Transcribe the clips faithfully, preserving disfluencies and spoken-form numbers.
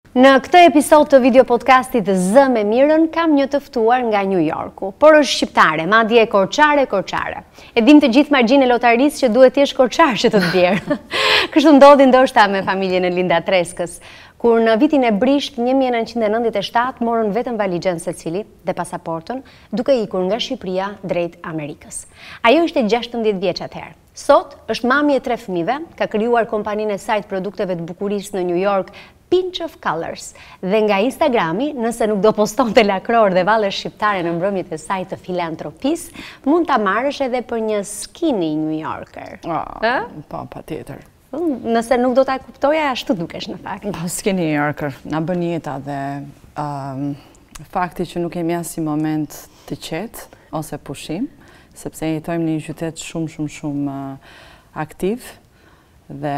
Në këtë episod të video podcastit Zë me Mirën kam një të ftuar nga New Yorku, por është shqiptare, madje korçare, korçare. E dim të gjithë margjinë e lotarisë që duhet të jesh korçar që të të bjerë. Kështu ndodhi ndoshta me familjen e Linda Treskës, kur në vitin e brisht një mijë e nëntëqind e nëntëdhjetë e shtatë morën vetëm valixhen secili dhe pasaportën, duke ikur nga Shqipëria drejt Amerikës. Ajo ishte gjashtëdhjetë vjeç atëherë. Sot është mami e tre fëmijëve, ka krijuar kompaninë e saj të produkteve të bukurisë në New York, Pinch of Colors, dhe nga Instagrami, nëse nuk do postonte lakror dhe valle shqiptare në mbrëmjet e saj të filantropisë, mund ta marrësh edhe për një skinny New Yorker. Ah, po, patjetër. Nëse nuk do ta kuptoja, ashtu dukesh në fakt. Po, skinny New Yorker, na bën jeta dhe um, fakti që nuk kemi asnjë moment të qetë ose pushim, sepse jetojmë në një qytet shumë shumë shumë uh, aktiv. Dhe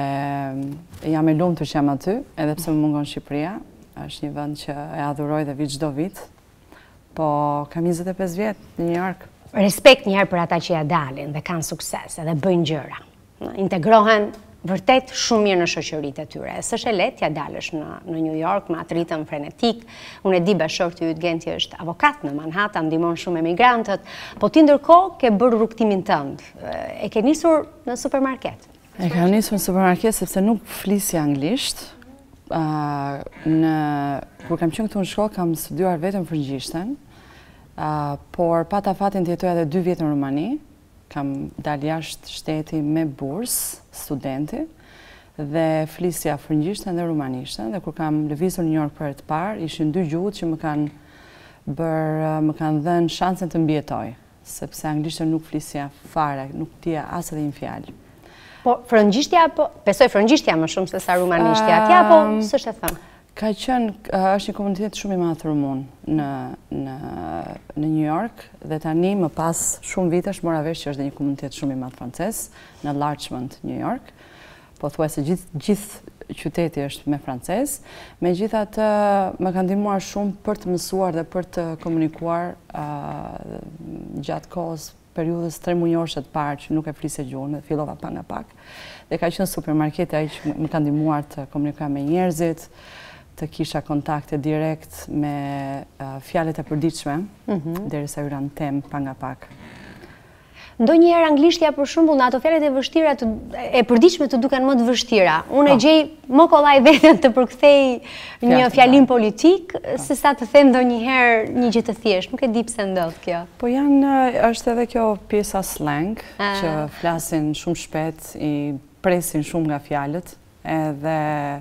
jam e lumtur që jam aty, edhe pse më mungon Shqipëria, është një vend që e adhuroj dhe vi çdo vit, po kam njëzet e pesë vjet në New York. Respekt njëherë për ata që ja dalin dhe kanë sukses edhe bëjnë gjëra. Integrohen vërtet shumë mirë në shoqëritë e tyre. S'është e lehtë ja dalësh në, në New York me atë ritëm frenetik. Unë e di bashorti yt Genti është avokat në Manhattan, ndihmon shumë emigrantët, po ti ndërkohë ke bërë rrugtimin tënd. E ke nisur në supermarket. E kam nisur në supermarket sepse nuk flisja anglisht. Uh, në, kur kam qenë këtu në shkollë, kam studiuar vetëm frëngjishten, uh, por pata fatin të jetoj edhe dy vjet në Rumani. Kam dalë jashtë shteti me bursë, studenti, dhe flisja frëngjishten dhe rumanishten. Dhe kur kam lëvizur në New York për të parë, ishin dy gjuhët që më kanë bërë, më kanë dhënë shansen të mbijetoj, sepse anglishtën nuk flisja fare, nuk dija as edhe një fjalë. Po frëngjishtja, po, besoj frëngjishtja më shumë se sa rumanishtja atja, po s'është e thënë? Ka qenë, është një komunitet shumë i madh rumun në, në, në New York, dhe tani më pas shumë vitesh mora vesh që është dhe një komunitet shumë i madh francez në Larchmont, New York. Po thuajse gjithë gjithë qyteti është me francez. Megjithatë, më ka ndihmuar shumë për të mësuar dhe për të komunikuar uh, gjatë kohës periudhës tre muajore të parë që nuk e flisja gjuhën, dhe fillova pak nga pak. Dhe ka qenë supermarketi ai që më ka ndihmuar të komunikoj me njerëzit, të kisha kontakte direkt me uh, fjalët e përditshme, mm-hmm. derisa hyra në temë pak nga pak. Ndonjëherë anglishtja për shembull në ato fjalët e vështira të, e përditshme të duken më të vështira. Unë e gjej më kollaj veten të përkthej një fjalim politik se sa të them ndonjëherë një gjë të thjeshtë. Nuk e di pse ndodh kjo. Po janë, është edhe kjo pjesa slang që flasin shumë shpejt, i presin shumë nga fjalët, edhe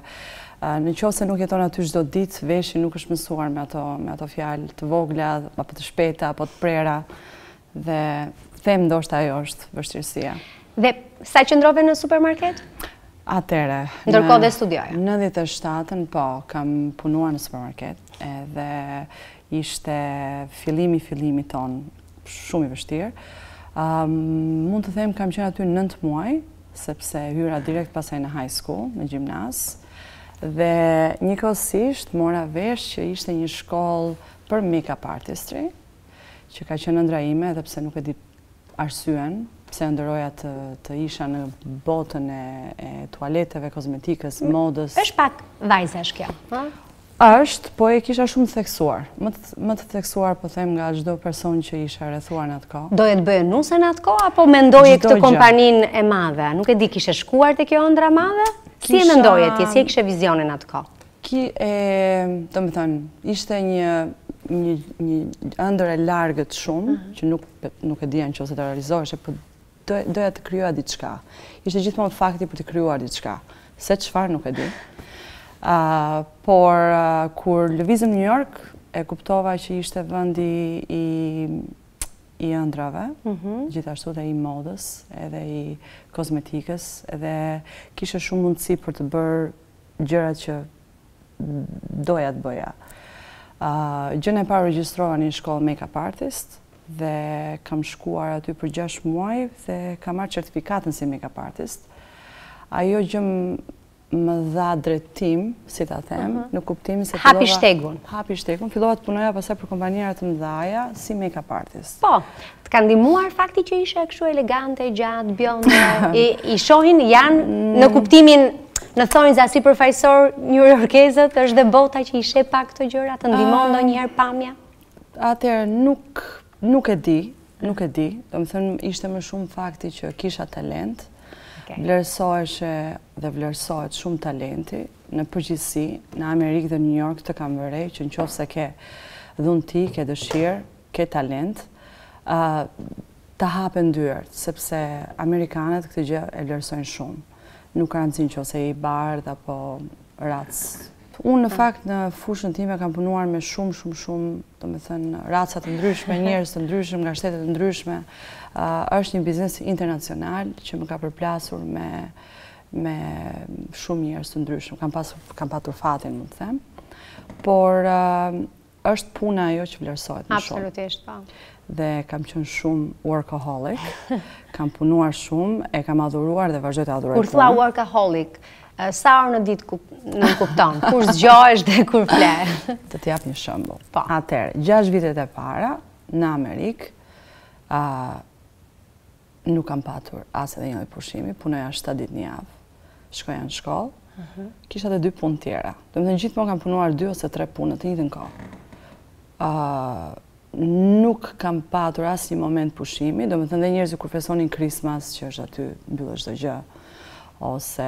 në qoftë se nuk jeton aty çdo ditë, veshi nuk është mësuar me ato me ato fjalë të vogla apo të shpejta apo të prera, dhe them ndoshta ajo është vështirësia. Dhe sa qëndrove në supermarket? Atëre. Ndërkohë dhe studioja? Në nëntëdhjetë e shtatën, po, kam punuar në supermarket, edhe ishte fillimi fillimi ton shumë i vështirë. Um, mund të them kam qenë aty nëntë muaj, sepse hyra direkt pasaj në high school, në gjimnaz, dhe njëkohësisht mora vesh që ishte një shkollë për make-up artistry, që ka qenë ëndra ime, edhe pse nuk e di arsyen, pse ndëroja të, të isha në botën e, e tualeteve, kozmetikës, modës. Është pak vajzash kjo, ha? Është, po e kisha shumë të theksuar. Më të, më të theksuar, po them, nga çdo person që isha rrethuar në atë kohë. Doje të bëje nuse në atë kohë, apo mendoje këtë kompaninë e madhe? Nuk e di, kishe shkuar te kjo ëndra madhe? Si e mendoje ti, si e kishe vizionin atë kohë? Ki, e, do më thënë, ishte një një, një ëndër e largët shumë, uh-huh. që nuk, nuk e dija në që ose të realizoheshe, po doja, doja të kryuar diçka. Ishte gjithmonë fakti për të kryuar diçka. Se çfarë nuk e di. Uh, por uh, kur lëvizëm në New York, e kuptova që ishte vendi i, i ëndrave, uh-huh. gjithashtu dhe i modës, edhe i kozmetikës, edhe kishe shumë mundësi për të bërë gjërat që doja të bëja. Uh, Gjën e parë regjistrova në një shkollë make-up artist dhe kam shkuar aty për gjashtë muaj dhe kam marrë certifikatën si make-up artist. Ajo gjë më dha drejtim, si ta them, uh-huh. në kuptimin se hapi shtegun. Hapi shtegun, fillova të punoja pastaj për kompanijera të mëdha si make-up artist. Po, të ka ndihmuar fakti që ishe kështu elegante, gjatë, bjonde, i, i shohin janë në kuptimin Në thonjza si përfaqësor newyorkezët, është dhe bota që i sheh pak këto gjëra, të ndihmon ndonjëherë pamja? Atëherë nuk nuk e di, nuk e di. Domethënë ishte më shumë fakti që kisha talent. Vlerësoheshe dhe vlerësohet shumë talenti në përgjithësi, në Amerikë dhe New York të kam vërej që në qofë se ke dhunti, ke dëshirë, ke talent, uh, të hapen dyert, sepse Amerikanët këtë gjë e vlerësojnë shumë. Nuk rëndësin që ose i bardh apo racë. Unë në fakt në fushën time kam punuar me shumë, shumë, shumë, do me thënë, racat të ndryshme, njerëz të ndryshme, nga shtetet të ndryshme. Uh, është një biznes internacional që më ka përplasur me, me shumë njerëz të ndryshme. Kam, pasur, kam patur fatin, më të them. Por uh, është puna ajo që vlerësohet më shumë. Absolutisht, po. Dhe kam qenë shumë workaholic, kam punuar shumë, e kam adhuruar dhe vazhdoj të adhuroj punën. Kur thua workaholic, sa orë në ditë në kupton, kur zgjohesh dhe kur fle? Të t'jap një shembull. Atëherë, gjashtë vitet e para në Amerikë, uh, nuk kam patur as edhe një pushimi, punoja shtatë ditë në javë, shkoja në shkollë, uh -huh. Kisha edhe dy punë tjera. Domethënë gjithmonë kam punuar dy ose tre punë të njëjtën kohë. Uh, nuk kam patur as një moment pushimi, domethënë dhe njerëzit kur festonin Christmas, që është aty mbyllë çdo gjë, ose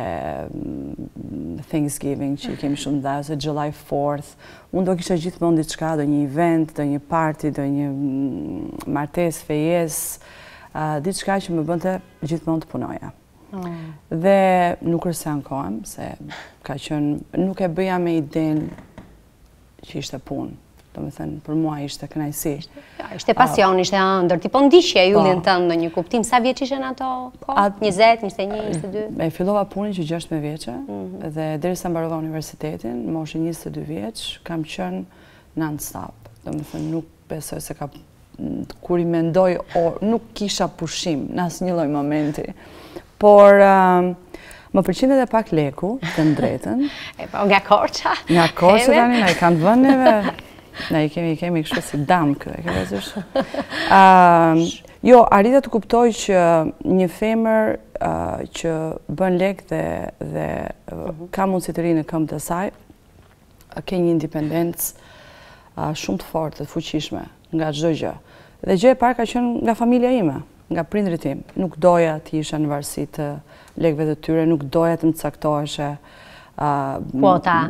Thanksgiving që i kemi shumë dhe, ose July fourth, unë do kisha gjithmonë diçka, do një event, do një party, do një martes, fejes, uh, diçka që më bënte gjithmonë të punoja. Oh. Dhe nuk rësankohem, se ka qenë, nuk e bëja me idenë që ishte punë. Do me thënë, për mua ishte kënaqësi. Ja, ishte pasion, uh, ishte ëndër, tipo ndiqje yllin tënd në një kuptim. Sa vjeç ishen ato kohë? njëzet, njëzet e një, njëzet e dy? E fillova punën që gjashtëdhjetë vjeçe, mm -hmm. dhe derisa mbarova universitetin, moshën njëzet e dy vjeç, kam qenë non-stop. Do me thënë, nuk besoj se ka, kur i mendoj, or, nuk kisha pushim në asnjë lloj momenti. Por uh, më përqen edhe pak leku, të drejtën. E po, nga Korça? Nga Korça tani, na i kanë vënë neve. Ne i kemi, kemi kështu si dam këtë, e ke vëzysh. Uh, jo, arrita të kuptoj që një femër uh, që bën lek dhe, dhe uh, uh -huh. ka mundësi të rinë në këmbë të saj, uh, ke një independencë uh, shumë të fortë, të fuqishme, nga çdo gjë. Dhe gjë e parë ka qenë nga familja ime, nga prindrit tim. Nuk doja të isha në varësi të lekëve të tyre, nuk doja të më caktoheshe uh, Kuota.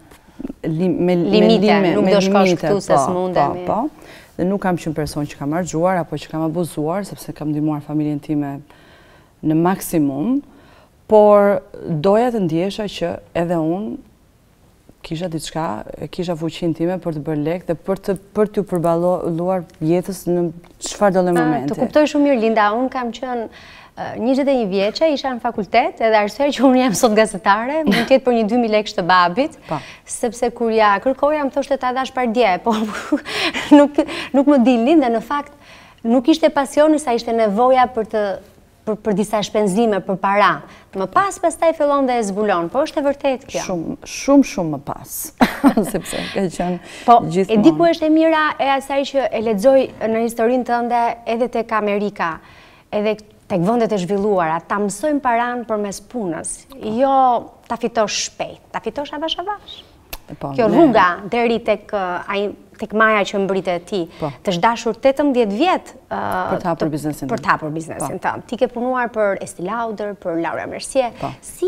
Me limite, nuk do shkosh këtu se s'mundemi. Po, dhe nuk kam qenë person që kam argjuar apo që kam abuzuar, sepse kam ndihmuar familjen time në maksimum, por doja të ndjesha që edhe unë kisha diçka, kisha fuqinë time për të bërë lek dhe për të për t'u përballuar jetës në çfarë do lloj momenti. Të kuptoj shumë mirë, Linda, unë kam qenë njëzet e një vjeqe, isha në fakultet, edhe arsye që unë jam sot gazetare, mund tjetë për një dy mijë lekë të babit, sepse kur ja kërkoja më thoshte ta dash pardje, po nuk, nuk më dilnin dhe në fakt nuk ishte pasioni sa ishte nevoja për të për, për disa shpenzime, për para. Më pas pastaj fillon dhe e zbulon, po është e vërtet kjo? Shumë, shumë, shumë më pas, sepse ka qenë po, gjithmonë. E di ku është e mira e asaj që e lexoj në historinë tënde edhe tek Amerika, edhe tek vendet e zhvilluara, ta mësojmë paran përmes punës, jo ta fitosh shpejt, ta fitosh avash avash. Po, kjo rruga deri tek ai tek maja që mbritet ti, po. Të zhdashur tetëmbëdhjetë vjet uh, për të hapur biznesin. Për të hapur biznesin po. Tënd. Ti ke punuar për Estée Lauder, për Laura Mercier. Po. Si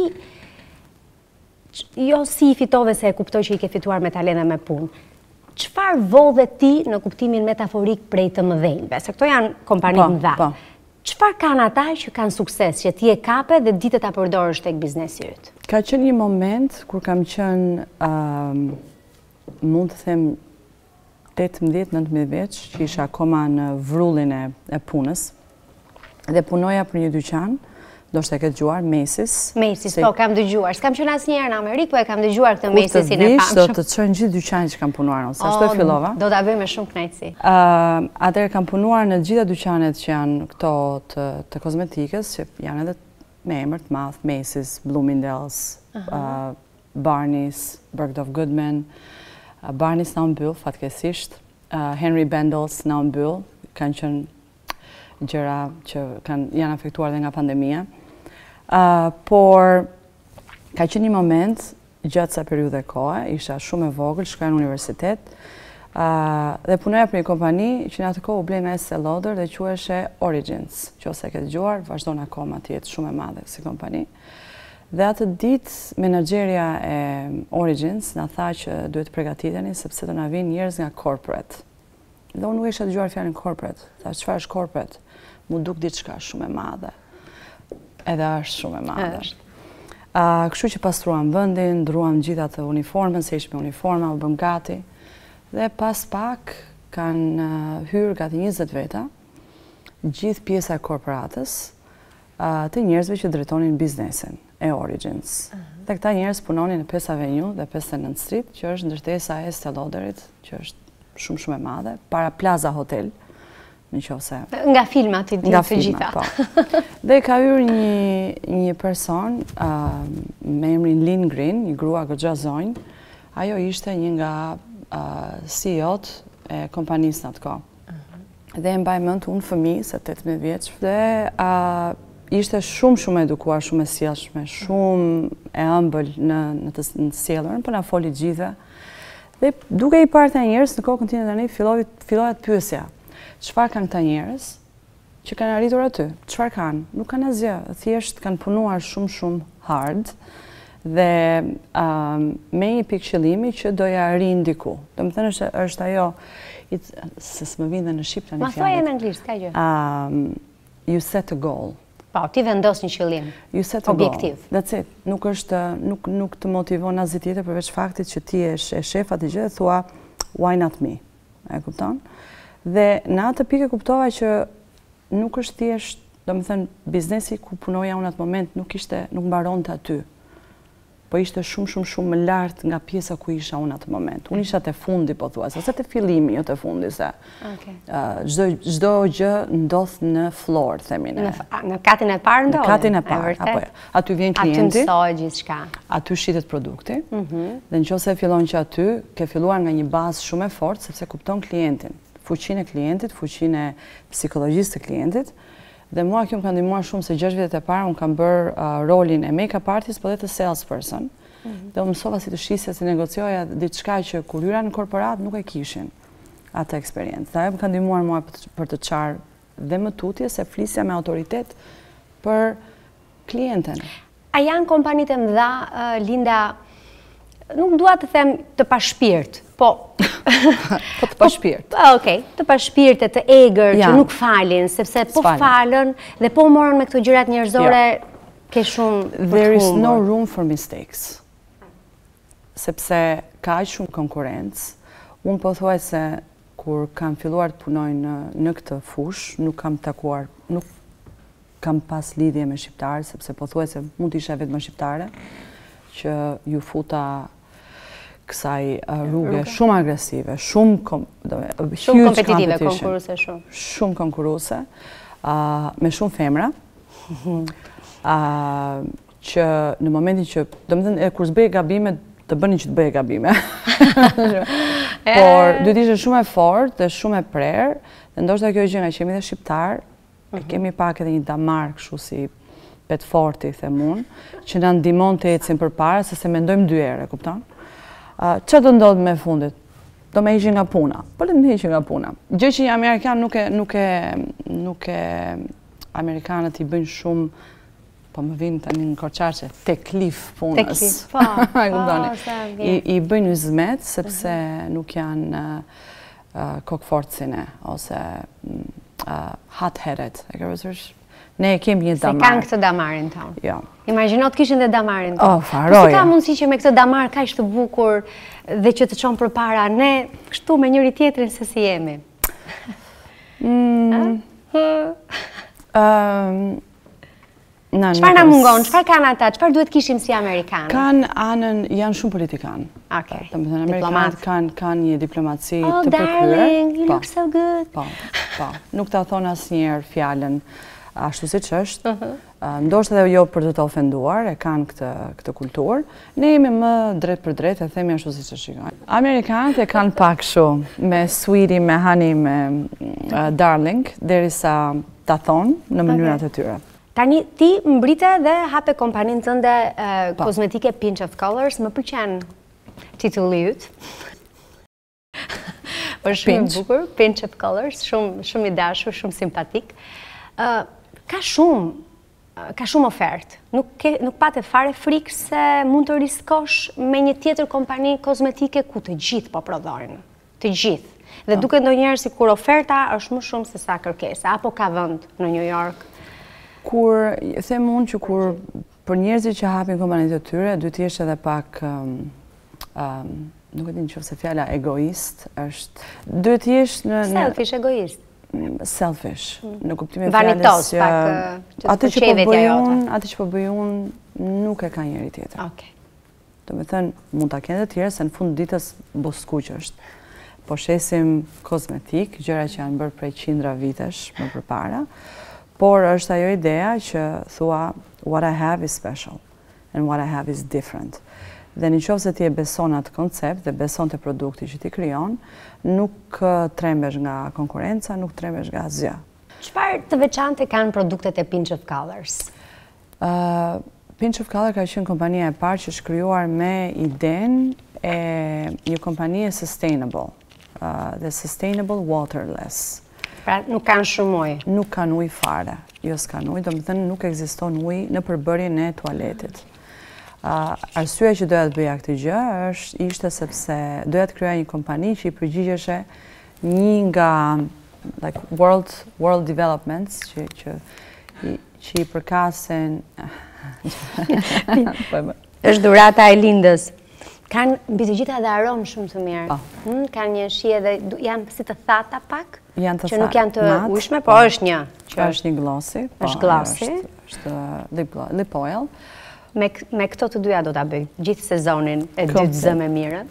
jo si i fitove se e kuptoj që i ke fituar me talent dhe me punë. Çfarë vodhe ti në kuptimin metaforik prej të mëdhenjve? Se këto janë kompani të mëdha. Po. Çfarë kanë ata që kanë sukses, që ti e kape dhe ditë ta përdorësh tek biznesi yt? Ka qenë një moment kur kam qenë, um, mund të them, tetëmbëdhjetë nëntëmbëdhjetë vjeç, që isha akoma në vrullin e, e punës, dhe punoja për një dyqan, do shte ke dëgjuar, Macy's. Macy's, po, kam dëgjuar. S'kam qenë asnjëherë në Amerikë, po e kam dëgjuar këtë Macy's-in e famshëm. Do të çojnë gjithë dyqanin që kam punuar unë, sa ashtu e fillova. Do ta bëj me shumë kënaqësi. Uh, Atëherë kam punuar në gjitha dyqanet që janë këto të, të kozmetikës, që janë edhe me emër të madh, Macy's, Bloomingdale's, uh -huh. uh, Barney's, Bergdorf Goodman, uh, Barney's na u mbyll fatkeqësisht, uh, Henry Bendel's na u mbyll, kanë qenë gjëra që kanë, janë afektuar dhe nga pandemia. Uh, por ka qenë një moment, gjatë sa periudhe kohë, isha shumë e vogël, shkoja në universitet, uh, dhe punoja për një kompani që në atë kohë u blej në Estée Lauder dhe quheshe Origins, që ose ke dëgjuar, vazhdon akoma të jetë shumë e madhe si kompani. Dhe atë ditë, menaxherja e Origins na tha që duhet të përgatiteni sepse do na vinë njerëz nga corporate. Dhe unë nuk isha dëgjuar fjalën corporate. Tha, çfarë është corporate? Mu duk diçka shumë e madhe. Edhe është shumë e madhe. Uh, kështu që pastruam vendin, ndruam gjitha të uniformën, se ishme uniforma, u bëm gati. Dhe pas pak kanë uh, hyrë gati njëzet veta, gjithë pjesa e korporatës, uh, të njerëzve që drejtonin biznesin e Origins. Uh -huh. Dhe këta njerëz punonin në Pesë Avenue dhe pesëdhjetë e nëntë Street, që është ndërtesa e Estée Lauderit, që është shumë shumë e madhe, para Plaza Hotel. Nga filmat i dinë të gjitha. Po. Dhe ka hyrë një, një person uh, me emrin Lynn Green, një grua goxha zonjë. Ajo ishte një nga uh, C E O-t e kompanisë në atë kohë. Uh -huh. Dhe e mbaj mend unë fëmijë, se tetëmbëdhjetë vjeç. Dhe uh, ishte shumë shumë edukuar, shumë e sjellshme, shumë e ëmbël në në të, në të sjelljen, po na foli gjithë. Dhe duke i parë ta njerëz në kokën time tani filloi filloi të pyesja. Çfarë kanë këta njerëz që kanë arritur aty? Çfarë kanë? Nuk kanë asgjë, thjesht kanë punuar shumë shumë hard dhe um, me një pikë qëllimi që doja arrin diku. Domethënë është është ajo, it, se s'më vjen në shqip tani fjalë. Ma thuaj në anglisht, ka gjë. Um, you set a goal. Po, ti vendos një qëllim. You set a objektiv. Goal. That's it. Nuk është nuk nuk të motivon asgjë tjetër përveç faktit që ti je e shef atë gjë dhe thua why not me? E kupton? Dhe në atë pikë kuptova që nuk është thjesht, domethënë biznesi ku punoja unë atë moment nuk ishte, nuk mbaronte aty. Po ishte shumë shumë shumë më lart nga pjesa ku isha unë atë moment. Unë isha te fundi pothuajse, ose te fillimi, jo te fundi se. Okej. Uh, çdo çdo gjë ndodh në floor, themi ne. Në, në katin e parë ndodh. Në katin e parë, apo jo. Aty vjen klienti. Aty mësohet gjithçka. Aty shitet produkti. Mhm. Mm Dhe nëse fillon që aty ke filluar nga një bazë shumë e fortë sepse kupton klientin. Fuqinë e klientit, fuqinë e psikologjisë të klientit. Dhe mua kjo më ka ndihmuar shumë se gjashtë vjetet e para unë kam bërë uh, rolin e make-up artist, po dhe të salesperson. Mm -hmm. Dhe unë mësova si të shisja, si negocioja diçka që kur hyra në korporat nuk e kishin atë eksperiencë. Dhe ajo më ka ndihmuar mua për të qarë dhe më tutje se flisja me autoritet për klienten. A janë kompanitë e mëdha, uh, Linda, nuk dua të them të pa shpirt, po po të pa shpirt. Okej, të pa shpirte, të egër, që nuk falin, sepse po falën dhe po morën me këto gjërat njerëzore, ke shumë për të humbur. There is no room for mistakes. Sepse ka aq shumë konkurrencë. Unë po thuaj se kur kam filluar të punoj në, në këtë fush, nuk kam takuar, nuk kam pas lidhje me shqiptarë, sepse po thuaj se mund të isha vetëm shqiptare, që ju futa kësaj rrugë shumë agresive, shumë kom, shumë kompetitive, konkuruse shumë. Shumë konkuruse, uh, me shumë femra, uh, që në momentin që, do më thënë, kur s'bëje gabime, të bëni që të bëje gabime. Por, duhet ishte shumë e fortë dhe shumë e prerë, dhe ndoshta kjo gjë nga që jemi dhe shqiptar, e kemi pak edhe një damar kështu si pet forti, them unë, që na ndihmon të ecim përpara, se se mendojmë dy herë, e kupton? Që do ndodhë me fundit? Do me heqin nga puna. Po le të me heqin nga puna. Gjë që një Amerikan nuk e, nuk e, nuk e, Amerikanët i bëjnë shumë, po më vinë tani në korçarçe, teklif punës. Teklif, po. I, I bëjnë hizmet, sepse nuk janë uh, uh, kokforcine, ose uh, hot-headed. E ke vësërsh? Ne kemi një damar. Se kanë këtë damarin tonë. Jo. Imagino të kishin dhe damarin tonë. Oh, faroja. Po si ka mundësi që me këtë damar ka ishte bukur dhe që të qonë për para, ne kështu me njëri tjetrin se si jemi? Mm. um, Qëfar na mungon? Qëfar kanë ata? Qëfar duhet kishim si Amerikanë? Kanë anën, janë shumë politikanë. Okay. Amerikanët kanë kan një diplomaci oh, të përkryer. Oh, darling, you look so good. Po, po. Nuk ta thonë asnjëherë fjalën ashtu siç është. Uh -huh. uh, ndoshta edhe jo për të të ofenduar, e kanë këtë, këtë kulturë. Ne jemi më drejt për drejt, e themi ashtu siç e shikojnë. Amerikanët e kanë pak kështu, me sweetie, me honey, me uh, darling, derisa ta thonë në mënyrat e tyre. Tani, ti mbrite dhe hape kompaninë tënde kozmetike Pinch of Colors, më pëlqen titulli yt. Është shumë i bukur, Pinch of Colors, shumë i dashur, shumë simpatik. Ka shumë, ka shumë ofertë. Nuk pate fare frikë se mund të riskosh me një tjetër kompani kozmetike ku të gjithë po prodhojnë. Të gjithë. Dhe duke ndonjëherë si kur oferta është më shumë se sa kërkesa, apo ka vend në New York? Kur, them unë që kur për njerëzit që hapin kompanitë të tyre, duhet të jesh edhe pak, nuk e di nëse fjala egoist është, duhet të jesh në... Selfish, egoist. Selfish, në kuptimin e fjalës që... Vanitos, pak, që të përqeve jota. Atë që po bëj unë nuk e ka njëri tjetër. Do me thënë, mund të kenë të tjerë, se në fund ditës boskuq është. Po shesim kozmetik, gjëra që janë bërë prej qindra vitesh më përpara, por është ajo idea që thua what I have is special and what I have is different. Dhe në qoftë se ti e beson atë koncept dhe beson të produkti që ti krijon, nuk trembesh nga konkurenca, nuk trembesh nga asgjë. Çfarë të veçantë kanë produktet e Pinch of Colors? Pinch of Color ka qenë kompania e parë që është krijuar me idenë e një kompanie sustainable. Dhe sustainable waterless. Pra nuk kanë shumë ujë? Nuk kanë ujë fare. Jo s'kanë ujë, do më thënë nuk ekziston ujë në përbërjen e tualetit. Arsyeja që doja të bëja këtë gjë është ishte sepse doja të krijoja një kompani që i përgjigjeshe një nga like world world developments që që që i përkasen është dhurata e lindës. Kanë mbi të gjitha dhe aromë shumë të mirë. Kanë një shije dhe janë si të thata pak, që nuk janë të ujshme, po është një. është një glossi. është glossi. është lip oil. Me këto të duja do të bëj, gjithë sezonin e dytë zë me mirën.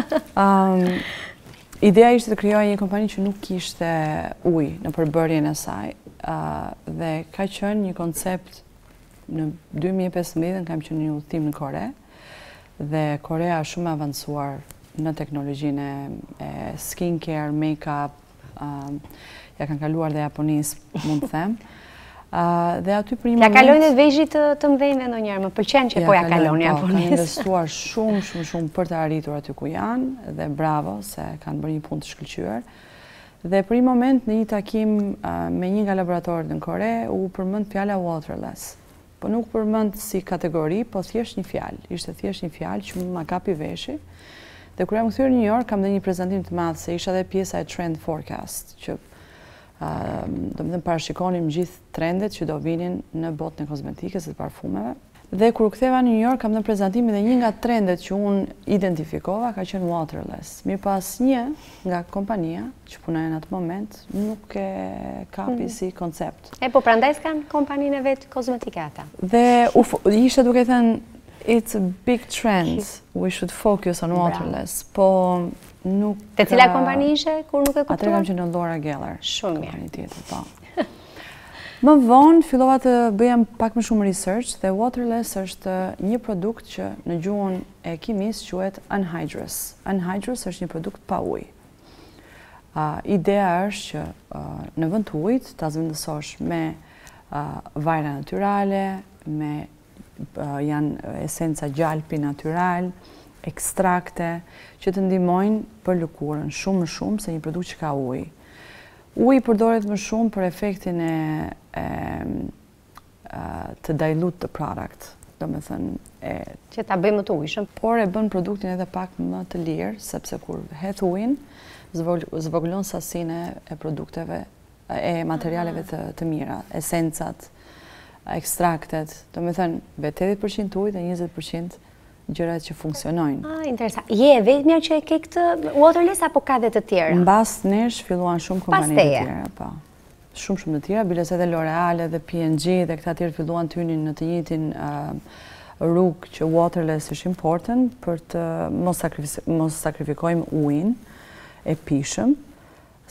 Ideja ishte të krijoj një kompani që nuk kishte ujë në përbërjen e saj, dhe ka qenë një koncept në dy mijë e pesëmbëdhjetë kam qenë një udhëtim në Kore, dhe Korea është shumë avancuar në teknologjinë e skincare, make-up, ja kanë kaluar dhe Japonisë, mund të them. Dhe aty për një moment... Ja kalojnë dhe vejgjit të mdhejnë ndonjëherë, më pëlqen që po ja kalojnë Japonisë. Kanë investuar shumë, shumë, shumë për të arritur aty ku janë, dhe bravo se kanë bërë një punë të shkëlqyer. Dhe për një moment në një takim me një nga laboratorët në Kore, u përmend fjala waterless. Po nuk përmend si kategori, po thjesht një fjalë. Ishte thjesht një fjalë që ma kapi veshi. Dhe kur jam kthyer në New York, kam dhënë një prezantim të madh se isha edhe pjesa e trend forecast, që do të thënë parashikonim gjithë trendet që do vinin në botën e kozmetikës dhe të parfumeve. Dhe kur u ktheva në New York, kam dhënë prezantim dhe një nga trendet që unë identifikova ka qenë waterless. Mirë pas një nga kompania që punoj në atë moment nuk e kapi si koncept. E po prandaj s'kan kompaninë e vet kozmetike ata. Dhe ishte duke thënë it's a big trend. We should focus on waterless. Po nuk... Te cila kompani ishe kur nuk e kuptuar? Atëherë kam qenë në Laura Geller. Shumë mirë. Kompani tjetër, po. Më vonë fillova të bëjem pak më shumë research dhe waterless është një produkt që në gjuhën e kimisë quhet anhydrous. Anhydrous është një produkt pa ujë. Ideja është që në vend të ujit ta zëvendësosh me vajra natyrale, me janë esenca gjalpi natyral, ekstrakte që të ndihmojnë për lëkurën shumë më shumë se një produkt që ka ujë. Uji përdoret më shumë për efektin e të dilute the product, do me thënë... Që ta bëjmë të ujshëm. Por e bën produktin edhe pak më të lirë, sepse kur het ujin, zvoglon sasinë e produkteve, e materialeve të mira, esencat, ekstraktet, do me thënë, vetë tetëdhjetë përqind ujë dhe njëzet përqind gjërat që funksionojnë. Ah, interesant. Je e vetmja që e ke këtë waterless apo ka dhe të tjera? Mbas nesh filluan shumë kompani të tjera, po. Shumë shumë të tjera, biles edhe L'Oreal dhe P and G dhe këta tjerë filluan të hynin në të njëjtin rrugë që waterless është important për të mos sakrifikojmë ujin e pishëm,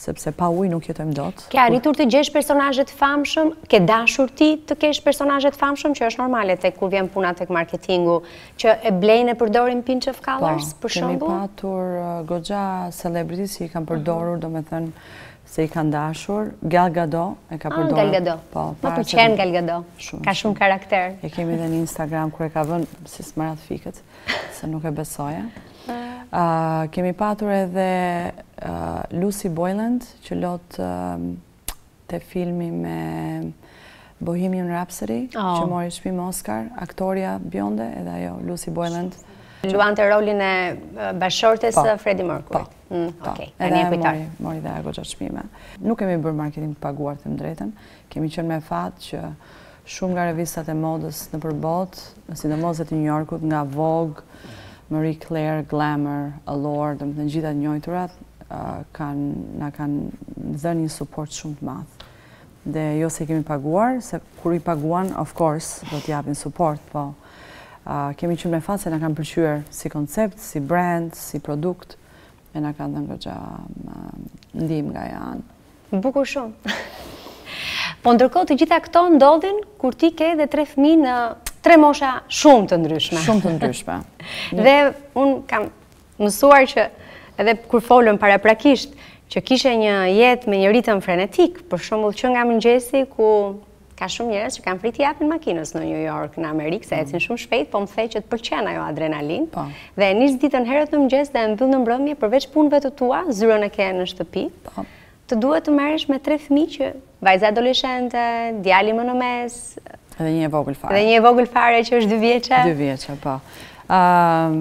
sepse pa ujë nuk jetojmë dot. Ke arritur të gjesh personazhe të famshëm, ke dashur ti të kesh personazhe të famshëm, që është normale tek kur vjen puna tek marketingu, që e blejnë e përdorin pinch of colors, për shembull? Kemi patur goxha celebrities që i kanë përdorur, domethënë se i kanë dashur. Gal Gadot e ka përdorur. Gal Gadot. Po, më pëlqen Gal Gadot. Ka shumë karakter. E kemi edhe në Instagram kur e ka vënë si smarat fikët, se nuk e besoja. Uh, kemi patur edhe uh, Lucy Boyland që lot uh, te filmi me Bohemian Rhapsody, oh. që mori çmim Oscar, aktoria bjonde, edhe ajo Lucy Boyland. Luante rolin e bashortes së Freddie Mercury. Po, mm, po. Okay. Edhe mori, mori dhe goxha çmime. Nuk kemi bërë marketing të paguar të drejtën, kemi qenë me fat që shumë nga revistat e modës në përbot, sidomos të New Yorkut, nga Vogue, Marie Claire, Glamour, Allure, dhe më të gjitha njojturat, uh, kan, na kanë dhënë një support shumë të madh. Dhe jo se i kemi paguar, se kur i paguan, of course, do t'japin support, po uh, kemi qenë me fat se na kanë pëlqyer si koncept, si brand, si produkt, e na kanë dhënë goxha uh, ndihmë nga janë. Bukur shumë. Po ndërkohë të gjitha këto ndodhin kur ti ke edhe tre fëmijë në tre mosha shumë të ndryshme. Shumë të ndryshme. Dhe unë kam mësuar që edhe kur folëm paraprakisht që kishe një jetë me një ritëm frenetik, për shembull që nga mëngjesi ku ka shumë njerëz që kanë frikë japin makinës në New York, në Amerikë, se ecin shumë shpejt, po më thej që të pëlqen ajo adrenalin. Po. Dhe nis ditën herët në mëngjes dhe mbyll në mbrëmje përveç punëve të tua, zyrën e ke në shtëpi. Po. Të duhet të merresh me tre fëmijë që vajza adoleshente, djali më në mes, edhe një e vogël fare. Edhe një e vogël fare që është dy vjeçe. Dy vjeçe, po. Uh,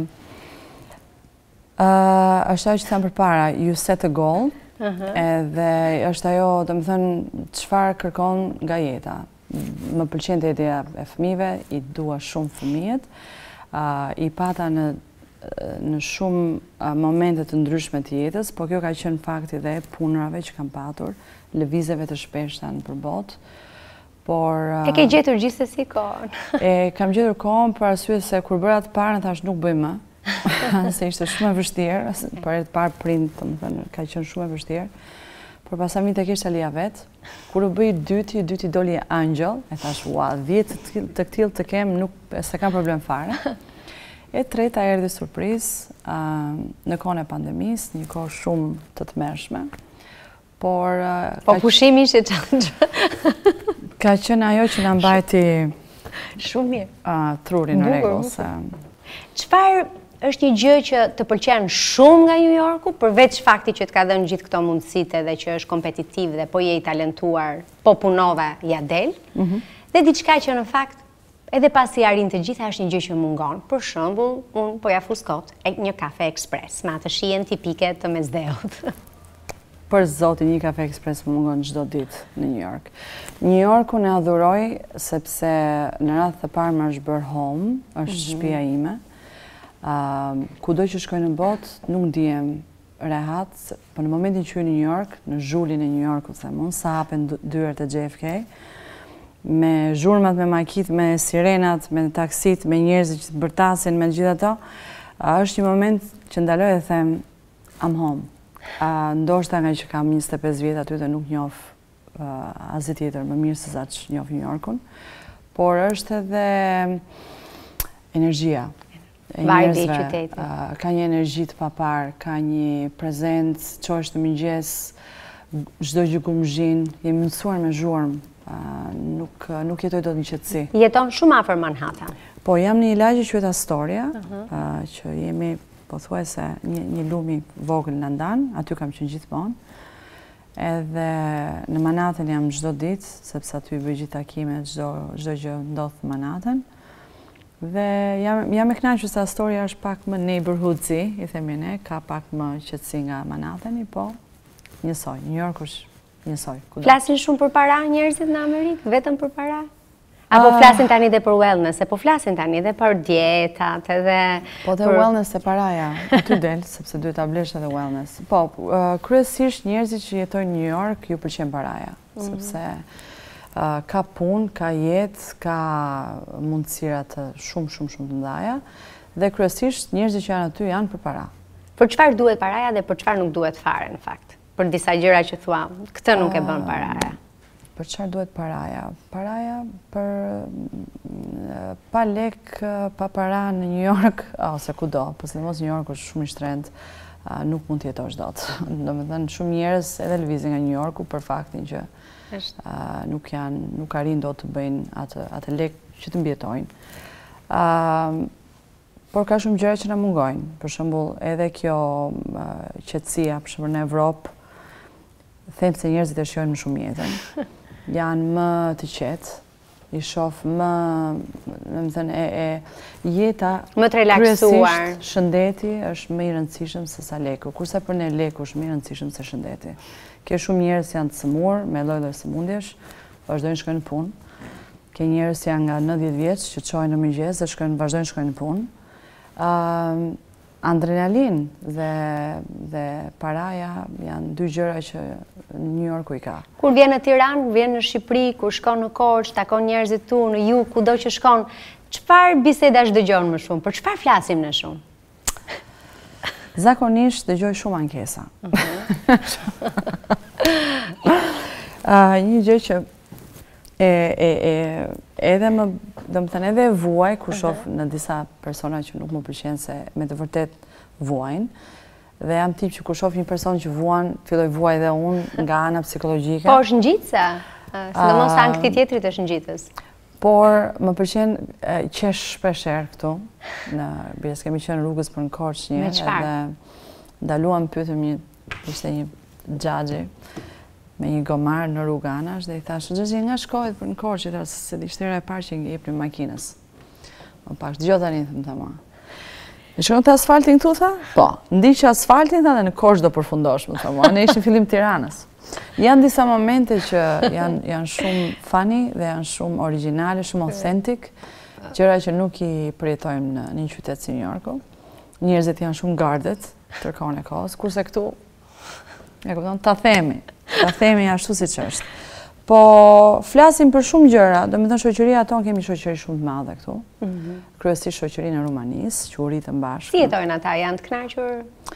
uh, është ajo që tham përpara, you set a goal, uh -huh. edhe është ajo, domethënë, çfarë kërkon nga jeta. Më pëlqen ideja e fëmijëve, i dua shumë fëmijët, uh, i pata në në shumë uh, momente të ndryshme të jetës, po kjo ka qenë fakti dhe e punërave që kam patur, lëvizjeve të shpeshta në përbot. Por, e ke gjetur gjithsesi kohën? E kam gjetur kohën për arsye se kur bëra të parën thash nuk bëj më, se ishte shumë e vështirë, për e të parë prind, domethënë, ka qenë shumë e vështirë. Por pastaj mi tek ishte Lia vet. Kur u bëi dyti, dyti doli Angel, e thash, "Ua, dhjetë të këtill të kem, nuk se kam problem fare." E treta erdhi surprizë uh, në kohën e pandemisë, një kohë shumë të tmerrshme. Por uh, po pushimi ishte çanxh. Ka qenë ajo që na mbajti shumë mirë. Uh, trurin në rregull. Se... Çfarë është një gjë që të pëlqen shumë nga New Yorku, përveç faktit që të ka dhënë gjithë këto mundësitë dhe që është kompetitiv dhe po je i talentuar, po punove ja del, mm -hmm. dhe diçka që në fakt edhe pasi arrin të gjitha është një gjë që mungon. Për shembull, unë po ja fus kot një kafe ekspres me atë shijen tipike të mesdheut. Për zotin, një kafe ekspres më mungon çdo ditë në New York. New Yorku ne adhuroj sepse në radhë të parë më është bërë home, është mm -hmm. shtëpia ime. Uh, kudo që shkoj në botë, nuk ndihem rehat, por në momentin që hyj në New York, në zhulin e New Yorkut, them unë, sa hapen dyert e J F K, me zhurmat, me makit, me sirenat, me taksit, me njerëzit që të bërtasin, me gjithë ato, uh, është një moment që ndaloj dhe them, I'm home. Uh, ndoshta nga që kam njëzet e pesë vjet aty dhe nuk njoh uh, asgjë tjetër më mirë se sa që njoh New Yorkun, por është edhe energjia e njerëzve. Uh, ka një energji të papar, ka një prezencë, çosh të mëngjes, çdo gjë gumzhin, jemi mësuar me zhurmë, uh, nuk nuk jetoj dot në qetësi. Jeton shumë afër Manhattan. Po jam në një lagje që quhet Astoria, uh -huh. uh, që jemi po thuaj se një, një lumi vogël në ndan, aty kam qenë gjithmonë. Edhe në Manhattan jam çdo ditë, sepse aty bëj gjithë takimet, çdo çdo gjë ndodh në Manhattan. Dhe jam, jam e kënaqur se Astoria është pak më neighborhoodsi, i themi ne, ka pak më qetësi nga Manhattani, po njësoj. New York është njësoj. Flasin shumë për para njerëzit në Amerikë, vetëm për para? Apo uh, flasin tani dhe për wellness, e po flasin tani dhe për dietat, edhe... Po dhe për... wellness e paraja, aty del, sepse duhet ta blesh edhe wellness. Po, uh, kryesisht njerëzit që jetojnë në New York ju pëlqen paraja, mm -hmm. sepse uh, ka punë, ka jetë, ka mundësira të shumë, shumë, shumë të ndaja, dhe kryesisht njerëzit që janë aty janë për para. Për çfarë duhet paraja dhe për çfarë nuk duhet fare, në fakt? Për disa gjëra që thua, këtë nuk e bën paraja. Për çfarë duhet paraja? Paraja për pa lek, pa para në New York, ose kudo, po sidomos New York është shumë i shtrenjtë, nuk mund të jetosh dot. Domethënë shumë njerëz edhe lëvizin nga New Yorku për faktin që nuk janë, nuk arrin dot të bëjnë atë atë lek që të mbjetojnë. Por ka shumë gjëra që na mungojnë. Për shembull, edhe kjo qetësia, për shembull në Evropë, them se njerëzit e shijojnë më shumë jetën. Janë më të qetë, i shoh më, domethënë e, e jeta më të relaksuar. Shëndeti është më i rëndësishëm se sa leku. Kurse për ne leku është më i rëndësishëm se shëndeti. Ke shumë njerëz që janë të sëmurë me lloj-lloj sëmundjesh, vazhdojnë shkojnë në punë. Ke njerëz që janë nga nëntëdhjetë vjeç që çojnë në mëngjes dhe shkojnë vazhdojnë shkojnë në punë. Uh, adrenalin dhe, dhe paraja janë dy gjëra që në New Yorku i ka. Kur vjen në Tiranë, vjen në Shqipëri, kur shkon në Korçë, takon njerëzit tu, në jug, kudo që shkon, çfarë bisedash dëgjon më shumë? Për çfarë flasim ne shumë? Zakonisht dëgjoj shumë ankesa. uh, një gjë që e, e, e, edhe më, do më thënë edhe vuaj, kur shoh në disa persona që nuk më pëlqen se me të vërtet vuajnë, dhe jam tip që kur shoh një person që vuan, filloj vuaj dhe unë nga ana psikologjike. Po është ngjitse, sidomos uh, ankthi tjetrit është ngjitës. Por më pëlqen qesh shpeshherë këtu, në bjes kemi qenë rrugës për në Korçë një, edhe ndaluam pyetëm një, ishte një xhaxhi me një gomar në rrugë anash dhe i thashë, xhaxhi nga shkohet për në Korçë, se di shtera e parë që i jepni makinës. Më pak, dëgjoj tani, thëmë të ma. E shkon të asfaltin këtu, tha? Po, ndiqë asfaltin, tha, dhe në Korçë do përfundosh, më thëmë. Ne ishim fillim Tiranës. Janë disa momente që janë, janë shumë funny dhe janë shumë originale, shumë authentic, gjëra që nuk i përjetojmë në një qytet si New Yorku. Njerëzit janë shumë guarded, tërkohën e kohës, kurse këtu, e kupton, ta themi, ta themi ashtu si që është. Po, flasim për shumë gjëra, do me thënë shoqëria tonë kemi shoqëri shumë të madhe këtu, kryesisht shoqërinë e Rumanisë, që u rritën bashkë. Si jetojnë ata, janë të kënaqur?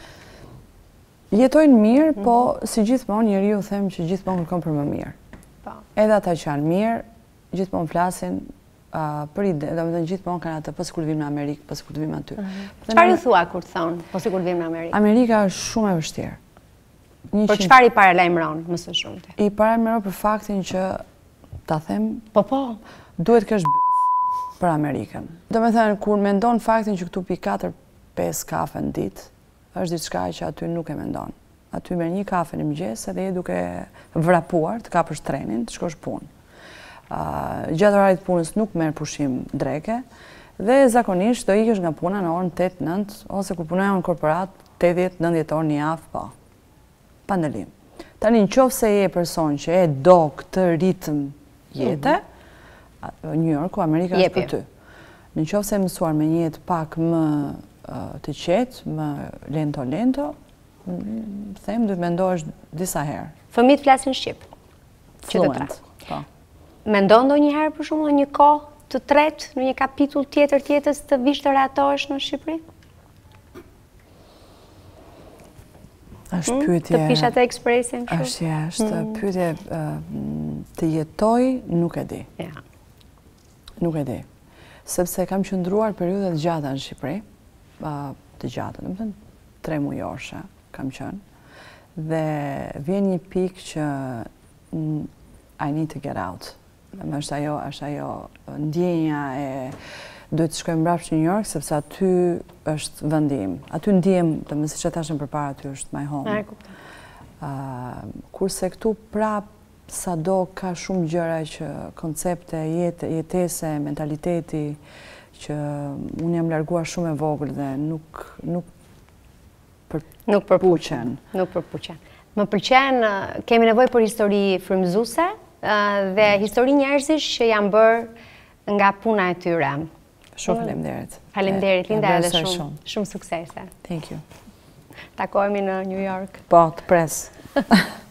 Jetojnë mirë, po si gjithmonë njeriu them që gjithmonë kërkon për më mirë. Edhe ata që janë mirë, gjithmonë flasin për ide, do me thënë gjithmonë kanë atë, po sikur të vim në Amerikë, po sikur të vim aty. Çfarë ju thua kur thonë, po sikur të vim në Amerikë? Amerika është shumë e vështirë. Për çfarë i paralajmëron, më së shumti? I paralajmëron për faktin që, ta them, po po, duhet kesh b*** për Amerikën. Do me thënë, kur mendon faktin që këtu pi katër pesë kafe në ditë, është diçka që aty nuk e mendon. Aty merr një kafe në mëngjes edhe je duke vrapuar, të kapësh trenin, të shkosh punë. Uh, gjatë orarit punës nuk merr pushim dreke dhe zakonisht do ikesh nga puna në orën tetë nëntë ose kur punoja në korporat tetëdhjetë nëntëdhjetë orë në javë, po. Pa ndalim. Tani nëse je person që e do këtë ritëm jete, New Yorku, Amerika është për ty. Nëse e mësuar me një jetë pak më të qetë, më lento lento, them duhet mendohesh disa herë. Fëmijët flasin shqip. Fluent. Po. Mendon ndonjëherë për shembull në një kohë të tretë, në një kapitull tjetër të jetës të vish të ratohesh në Shqipëri? Është pyetje. Të pish atë ekspresin kështu? Është, është pyetje të jetoj, nuk e di. Ja. Nuk e di. Sepse kam qëndruar periudhë të gjata në Shqipëri, të gjata, do të thënë tre mujoshe kam qenë, dhe vjen një pikë që I need to get out. Është ajo, është ajo ndjenja e duhet të shkojmë mbrapsht në New York, sepse aty është vendi im. Aty ndjem, domethënë siç e thashëm përpara, aty është my home. Uh, kurse këtu prap sado ka shumë gjëra që koncepte, jetë, jetese, mentaliteti, që unë jam larguar shumë e vogël dhe nuk nuk për, nuk përpuqen. Nuk përpuqen. Më pëlqen, kemi nevojë për histori frymëzuese dhe histori njerëzish që janë bërë nga puna e tyre. Shumë faleminderit. Faleminderit, Linda, edhe shumë, shumë suksese. Thank you. Takohemi në New York. Po, të pres.